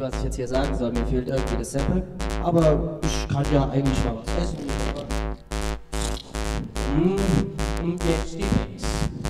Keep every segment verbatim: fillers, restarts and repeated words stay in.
was ich jetzt hier sagen soll. Mir fehlt irgendwie das Sample. Aber ich kann ja eigentlich mal was essen. Mm, und jetzt die Bass.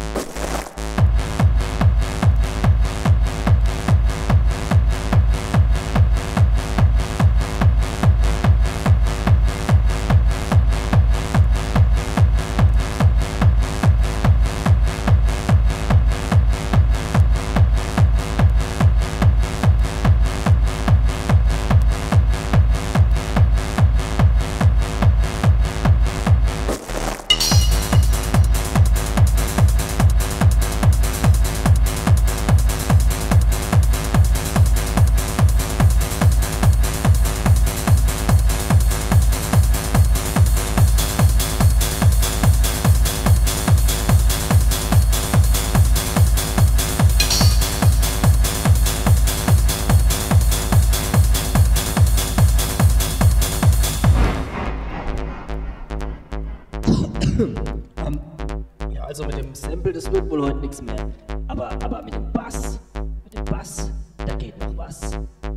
um, ja, also mit dem Sample, das wird wohl heute nichts mehr. Aber, aber mit dem Bass, mit dem Bass, da geht noch was.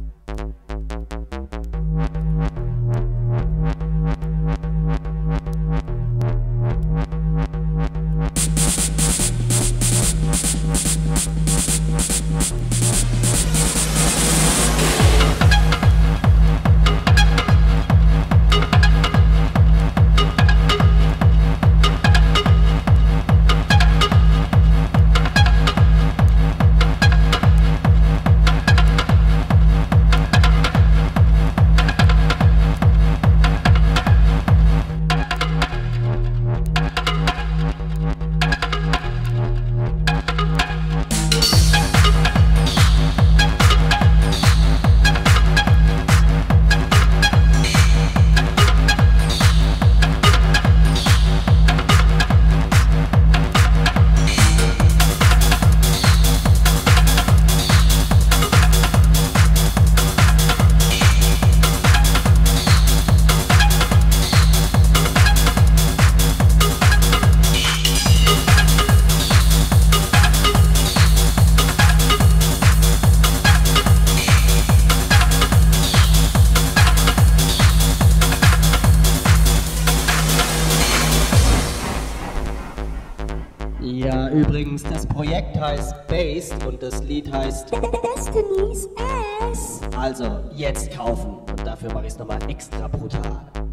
Ja, übrigens, das Projekt heißt Baced und das Lied heißt Destiny's Ass. Also, jetzt kaufen und dafür mache ich es nochmal extra brutal.